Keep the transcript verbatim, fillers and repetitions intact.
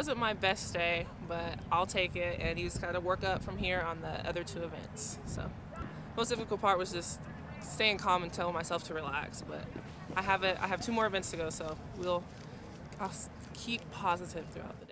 wasn't my best day, but I'll take it, and you just kind of work up from here on the other two events. So most difficult part was just staying calm and telling myself to relax, but I have it. I have two more events to go, so we'll I'll keep positive throughout the day.